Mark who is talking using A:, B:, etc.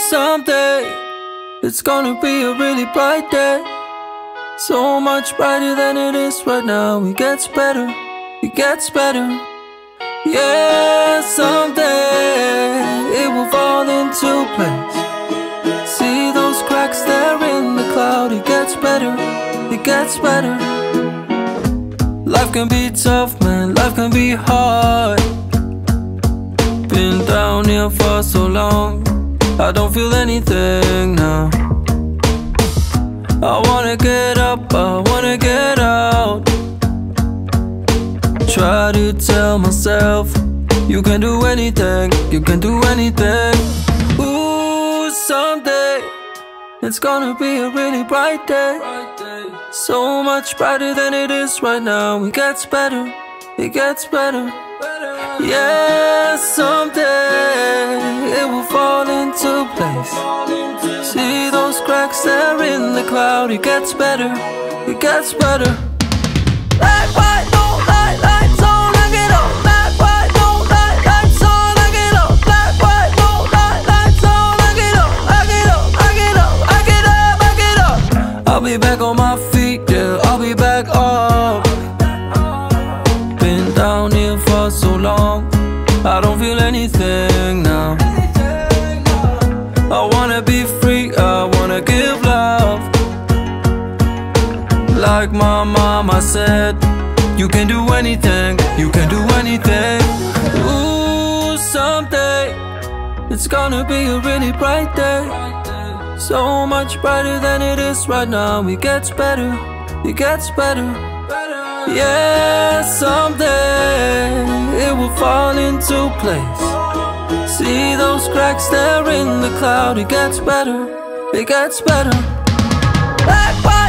A: someday it's gonna be a really bright day, so much brighter than it is right now. It gets better, it gets better. Yeah, someday it will fall into place. See those cracks there in the cloud. It gets better, it gets better. Life can be tough, man, life can be hard. Been down here for so long, I don't feel anything now. I wanna get up, I wanna get out. Try to tell myself, you can do anything, you can do anything. Ooh, someday it's gonna be a really bright day, so much brighter than it is right now. It gets better, it gets better. Yeah, someday it will fall into place. See those cracks there in the cloud. It gets better, it gets better. Black, white, no light, lights on, I get up. Black, white, no light, lights on, I get up. Black, white, no light, lights on, I get up. I get up, I get up, I get up, I get up. I'll be back on my feet, yeah, I'll be back up. Been down here for so long, I don't feel anything now. I wanna be free, I wanna give love. Like my mama said, you can do anything, you can do anything. Ooh, someday it's gonna be a really bright day, so much brighter than it is right now. It gets better, it gets better. Yeah, someday it will fall into place. See those cracks there in the cloud. It gets better, it gets better. Black,